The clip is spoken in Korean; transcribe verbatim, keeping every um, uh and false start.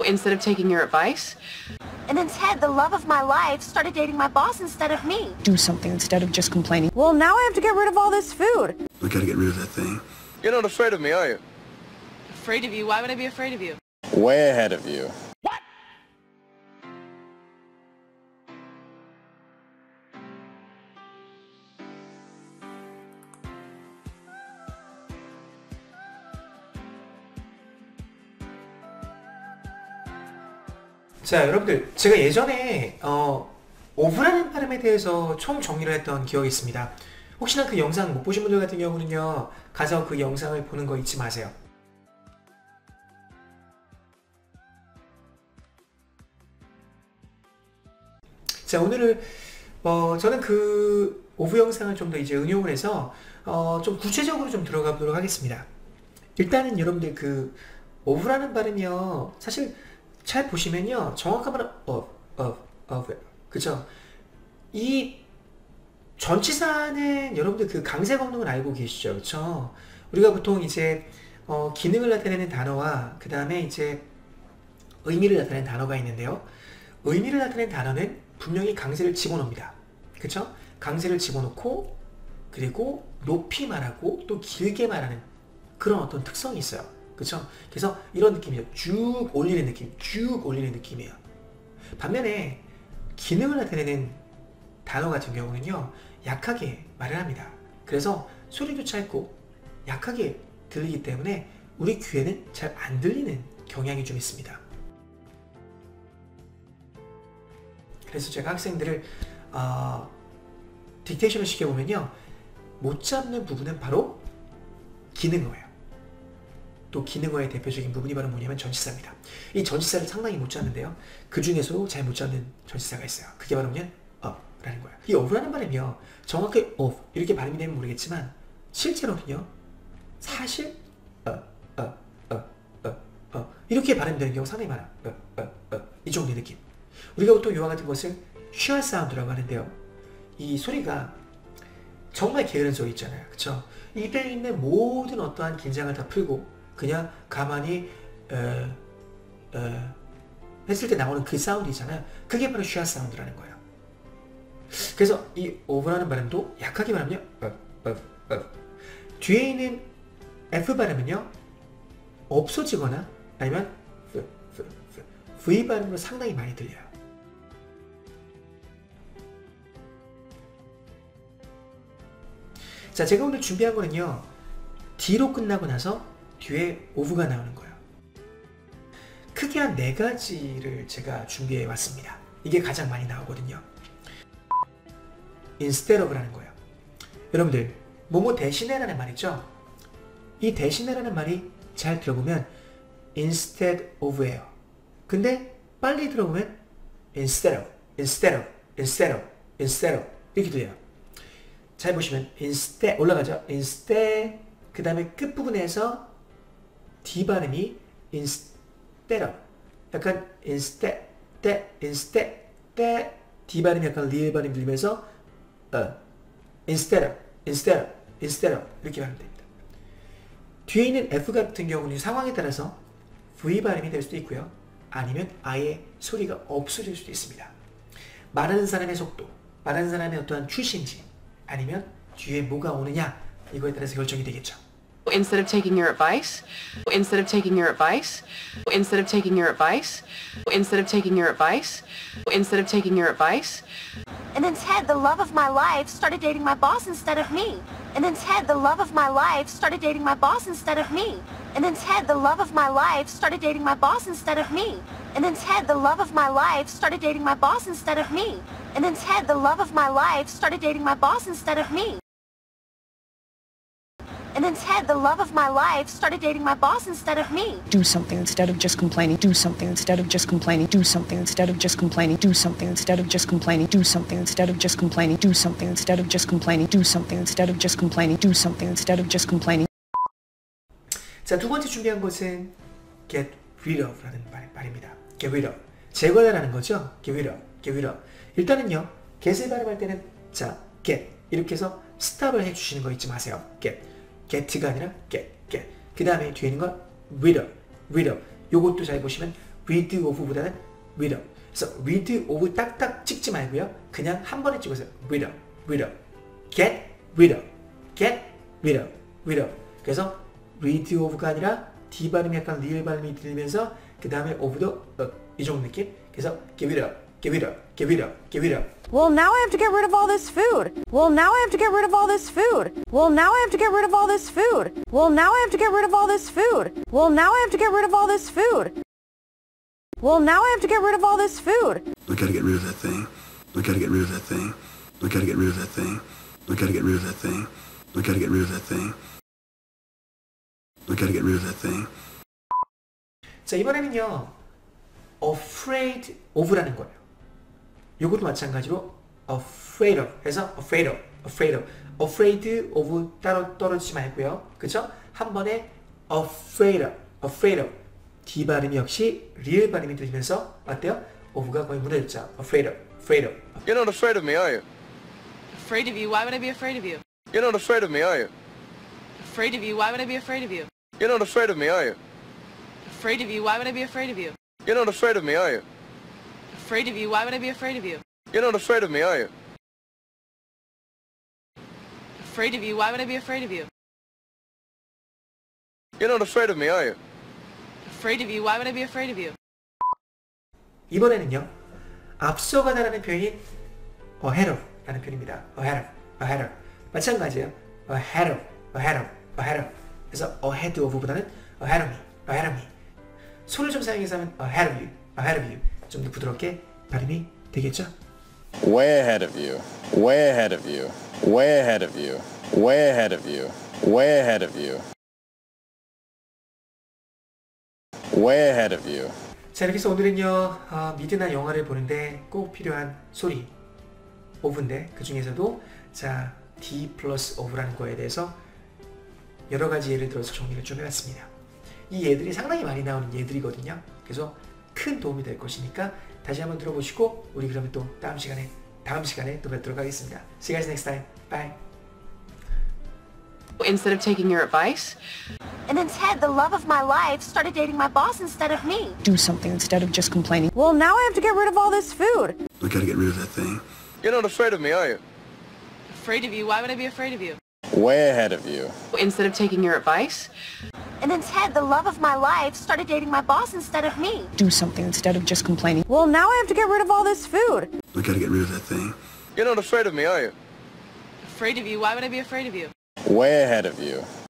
instead of taking your advice. And instead, the love of my life started dating my boss instead of me. Do something instead of just complaining. Well, now I have to get rid of all this food. We gotta get rid of that thing. You're not afraid of me, are you? Afraid of you? Why would I be afraid of you? Way ahead of you. What? 자, 여러분들, 제가 예전에 어, 오브라는 발음에 대해서 총 정리를 했던 기억이 있습니다. 혹시나 그 영상 못 보신 분들 같은 경우는요, 가서 그 영상을 보는 거 잊지 마세요. 자, 오늘은 어, 저는 그 오브 영상을 좀 더 이제 응용을 해서 어, 좀 구체적으로 좀 들어가 보도록 하겠습니다. 일단은 여러분들 그 오브라는 발음이요, 사실 잘 보시면요, 정확한 발음 of, of, of, 그쵸? 이 전치사는 여러분들 그 강세 건능을 알고 계시죠, 그쵸? 우리가 보통 이제 어, 기능을 나타내는 단어와 그 다음에 이제 의미를 나타내는 단어가 있는데요, 의미를 나타내는 단어는 분명히 강세를 집어넣습니다, 그쵸? 강세를 집어넣고 그리고 높이 말하고 또 길게 말하는 그런 어떤 특성이 있어요, 그쵸? 그래서 이런 느낌이죠. 쭉 올리는 느낌, 쭉 올리는 느낌이에요. 반면에 기능을 나타내는 단어 같은 경우는요, 약하게 말을 합니다. 그래서 소리도 짧고 약하게 들리기 때문에 우리 귀에는 잘 안 들리는 경향이 좀 있습니다. 그래서 제가 학생들을 어, 딕테이션을 시켜보면요, 못 잡는 부분은 바로 기능어예요. 또 기능어의 대표적인 부분이 바로 뭐냐면 전치사입니다. 이 전치사를 상당히 못 잡는데요, 그 중에서도 잘 못 잡는 전치사가 있어요. 그게 바로 뭐냐면 of라는 거예요. 이 of라는 발음이요, 정확히 of 이렇게 발음이 되면 모르겠지만 실제로는요, 사실 어, 어, 어, 어, 어 이렇게 발음되는 경우가 상당히 많아요. 어, 어, 어, 이 정도의 느낌. 우리가 보통 이와 같은 것을 슈아 사운드라고 하는데요, 이 소리가 정말 게으른 소리 있잖아요, 그쵸? 입에 있는 모든 어떠한 긴장을 다 풀고 그냥 가만히 어, 어, 했을 때 나오는 그 사운드이잖아요. 그게 바로 슈아 사운드라는 거예요. 그래서 이 오브라는 발음도 약하게 말하면요, 어, 어, 어. 뒤에 있는 F 발음은요, 없어지거나 아니면 F, F, F, V 발음으로 상당히 많이 들려요. 자, 제가 오늘 준비한 거는요, D로 끝나고 나서 뒤에 오브가 나오는 거예요. 크게 한 네 가지를 제가 준비해 왔습니다. 이게 가장 많이 나오거든요. instead of라는 거예요. 여러분들, 뭐뭐 대신에라는 말이죠. 이 대신에라는 말이 잘 들어보면 instead of예요. 근데 빨리 들어보면 instead of, instead of, instead of, instead of 이렇게 돼요. 잘 보시면 instead 올라가죠. instead 그 다음에 끝부분에서 D 발음이 instead of, 약간 instead, 때, instead, 때, D 발음이 약간 리을 발음이 들리면서 어, instead of, instead of, instead of 이렇게 발음됩니다. 뒤에 있는 F 같은 경우는 상황에 따라서 V 발음이 될 수도 있고요, 아니면 아예 소리가 없어질 수도 있습니다. 말하는 사람의 속도, 말하는 사람의 어떠한 출신지, 아니면 뒤에 뭐가 오느냐, 이거에 따라서 결정이 되겠죠. Instead of taking your advice, instead of taking your advice, instead of taking your advice, instead of taking your advice, instead of taking your advice. And instead, the love of my life started dating my boss instead of me. And instead, the love of my life started dating my boss instead of me. And instead, the love of my life started dating my boss instead of me. And instead, the love of my life started dating my boss instead of me. And instead, the love of my life started dating my boss instead of me. And instead, the love of my life started dating my boss instead of me. Do something instead of just complaining. Do something instead of just complaining. Do something instead of just complaining. Do something instead of just complaining. Do something instead of just complaining. Do something instead of just complaining. Do something instead of just complaining. Do something instead of just complaining. 자, 두 번째 준비한 것은 get rid of라는 말, 말입니다. get rid of. 제거하라는 거죠. get rid of. get rid of. 일단은요, get을 발음할 때는 자, get 이렇게 해서 스탑을 해주시는 거 잊지 마세요. get. get가 아니라 get, get. 그 다음에 뒤에 있는 건 rid of, rid of. 요것도 잘 보시면 rid of보다는 rid of. 그래서 rid of 딱딱 찍지 말고요. 그냥 한 번에 찍어서 rid of, rid of, get rid of, get rid of, rid of. 그래서 rid of가 아니라 D 발음이 약간 리을 발음이 들리면서 그 다음에 of도 어, 이 정도 느낌. 그래서 get rid of, get rid of, get rid of, get rid of. Well, now I have to get rid of all this food. Well, now I have to get rid of all this food. Well, now I have to get rid of all this food. Well, now I have to get rid of all this food. Well, now I have to get rid of all this food. Well, now I have to get rid of all this food. I gotta get rid of that thing. I gotta get rid of that thing. I gotta get rid of that thing. I gotta get rid of that thing. I gotta get rid of that thing. I gotta get rid of that thing. 자, 이번에는요. afraid of라는 거예요. 요것도 마찬가지로 afraid of 해서 afraid of, afraid of, afraid of 따로 떨어지지 말고요. 그쵸? 한 번에 afraid of, afraid of. D 발음이 역시 리을 발음이 들리면서 어때요? of가 거의 무너졌죠. afraid of, afraid of. You're not afraid of me, are you? Afraid of you? Why would I be afraid of you? You're not afraid of me, are you? Afraid of you? Why would I be afraid of you? You're not afraid of me, are you? Afraid of you? Why would I be afraid of you? You're not afraid of me, are you? Afraid of you? Why would I be afraid of you? You're not afraid of me, are you? Afraid of you? Why would I be afraid of you? You're not afraid of me, are you? Afraid of you? Why would I be afraid of you? 이번에는요. 앞서가다라는 표현이 ahead of 라는 표현입니다. ahead of, ahead of. 마찬가지예요. ahead of, ahead of, ahead of. 그래서 ahead of보다는 ahead of me, ahead of me. 손을 좀 사용해서 하면 ahead of you, ahead of you. 좀 더 부드럽게 발음이 되겠죠? Way ahead of you. Way ahead of you. Way ahead of you. Way ahead of you. Way ahead of you. Way ahead of you. 자, 이렇게 해서 오늘은요. 어, 미드나 영화를 보는데 꼭 필요한 소리 of인데 그 중에서도 자 D 플러스 of라는 거에 대해서 여러 가지 예를 들어서 정리를 좀 해봤습니다. 이 예들이 상당히 많이 나오는 예들이거든요. 그래서 큰 도움이 될 것이니까 다시 한번 들어보시고 우리 그러면 또 다음 시간에 다음 시간에 또 뵙도록 하겠습니다. See you guys next time. Bye. Instead of taking your advice, And then Ted, the love of my life, started dating my boss instead of me. Do something instead of just complaining. Well, now I have to get rid of all this food. I gotta get rid of that thing. You're not afraid of me, are you? afraid of you? Why would I be afraid of you? Way ahead of you. Instead of taking your advice, And then Ted, the love of my life, started dating my boss instead of me. Do something instead of just complaining. Well, now I have to get rid of all this food. I gotta get rid of that thing. You're not afraid of me, are you? afraid of you? Why would I be afraid of you? Way ahead of you.